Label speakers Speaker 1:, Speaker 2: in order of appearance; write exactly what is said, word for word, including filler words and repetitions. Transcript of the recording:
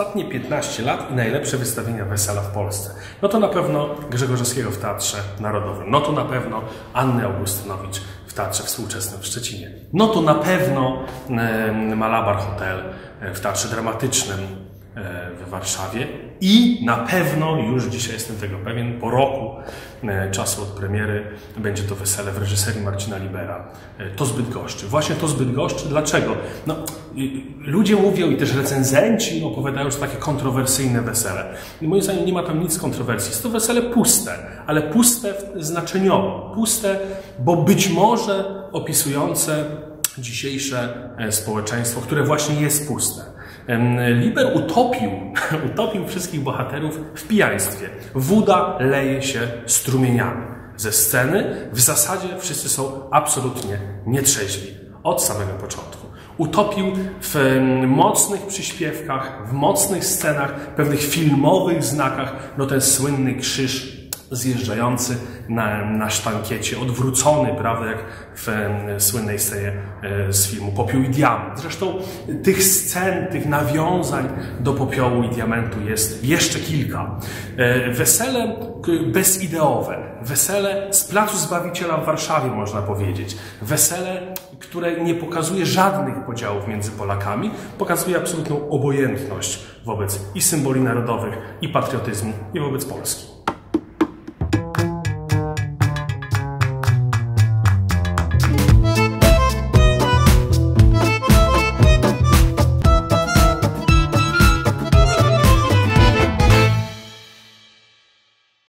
Speaker 1: ostatnie piętnaście lat i najlepsze wystawienia wesela w Polsce. No to na pewno Grzegorzewskiego w Teatrze Narodowym. No to na pewno Anny Augustynowicz w Teatrze Współczesnym w Szczecinie. No to na pewno e, Malabar Hotel w Teatrze Dramatycznym e, w Warszawie. I na pewno, już dzisiaj jestem tego pewien, po roku e, czasu od premiery będzie to wesele w reżyserii Marcina Libera. E, to z Bydgoszczy. Właśnie to z Bydgoszczy. Dlaczego? No, y, ludzie mówią i też recenzenci opowiadają, że to takie kontrowersyjne wesele. I moim zdaniem nie ma tam nic kontrowersji. Jest to wesele puste, ale puste znaczeniowo. Puste, bo być może opisujące dzisiejsze społeczeństwo, które właśnie jest puste. Liber utopił, utopił wszystkich bohaterów w pijaństwie. Woda leje się strumieniami. Ze sceny w zasadzie wszyscy są absolutnie nietrzeźwi. Od samego początku. Utopił w mocnych przyśpiewkach, w mocnych scenach, pewnych filmowych znakach, no ten słynny krzyż zjeżdżający na, na sztankiecie, odwrócony, prawda, jak w e, słynnej scenie e, z filmu Popiół i Diament. Zresztą tych scen, tych nawiązań do Popiołu i Diamentu jest jeszcze kilka. E, wesele bezideowe, wesele z Placu Zbawiciela w Warszawie, można powiedzieć. Wesele, które nie pokazuje żadnych podziałów między Polakami, pokazuje absolutną obojętność wobec i symboli narodowych, i patriotyzmu, i wobec Polski.